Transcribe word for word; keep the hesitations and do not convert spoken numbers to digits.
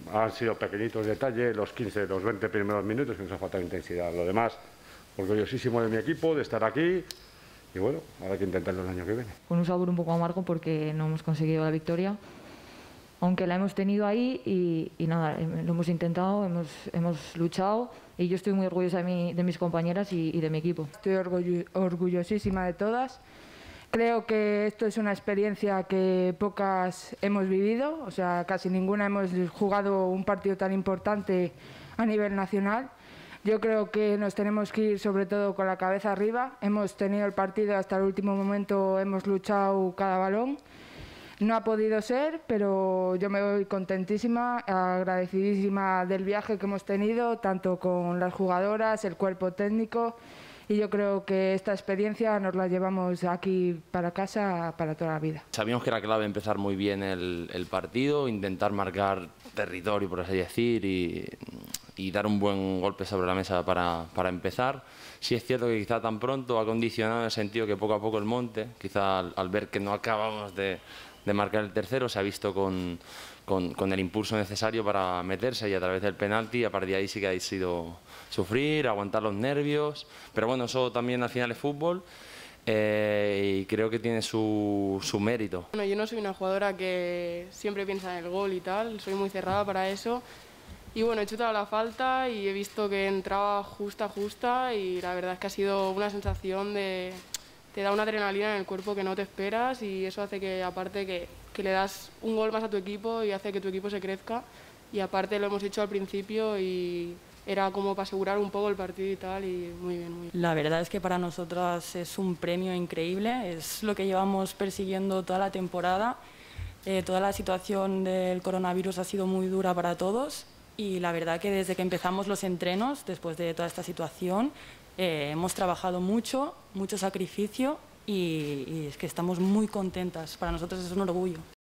han sido pequeñitos detalles, los quince, los veinte primeros minutos que nos ha faltado intensidad. Lo demás, orgullosísimo de mi equipo, de estar aquí y bueno, habrá que intentarlo el año que viene. Con un sabor un poco amargo porque no hemos conseguido la victoria, aunque la hemos tenido ahí y, y nada, lo hemos intentado, hemos, hemos luchado y yo estoy muy orgullosa de, mi, de mis compañeras y, y de mi equipo. Estoy orgullo, orgullosísima de todas. Creo que esto es una experiencia que pocas hemos vivido, o sea, casi ninguna hemos jugado un partido tan importante a nivel nacional. Yo creo que nos tenemos que ir sobre todo con la cabeza arriba. Hemos tenido el partido hasta el último momento, hemos luchado cada balón. No ha podido ser, pero yo me voy contentísima, agradecidísima del viaje que hemos tenido, tanto con las jugadoras, el cuerpo técnico. Y yo creo que esta experiencia nos la llevamos aquí para casa para toda la vida. Sabíamos que era clave empezar muy bien el, el partido, intentar marcar territorio, por así decir, y, y dar un buen golpe sobre la mesa para, para empezar. Sí es cierto que quizá tan pronto ha condicionado en el sentido que poco a poco el Monte, quizá al, al ver que no acabamos de, de marcar el tercero, se ha visto con, con, con el impulso necesario para meterse y a través del penalti, a partir de ahí sí que ha sido sufrir, aguantar los nervios, pero bueno, eso también al final es fútbol eh, y creo que tiene su, su mérito. Bueno, yo no soy una jugadora que siempre piensa en el gol y tal, soy muy cerrada para eso y bueno, he chutado la falta y he visto que entraba justa, justa y la verdad es que ha sido una sensación de... te da una adrenalina en el cuerpo que no te esperas y eso hace que aparte que, que le das un gol más a tu equipo y hace que tu equipo se crezca y aparte lo hemos hecho al principio y era como para asegurar un poco el partido y tal, y muy bien, muy bien. La verdad es que para nosotras es un premio increíble, es lo que llevamos persiguiendo toda la temporada. Eh, toda la situación del coronavirus ha sido muy dura para todos y la verdad que desde que empezamos los entrenos, después de toda esta situación, eh, hemos trabajado mucho, mucho sacrificio y, y es que estamos muy contentas. Para nosotros es un orgullo.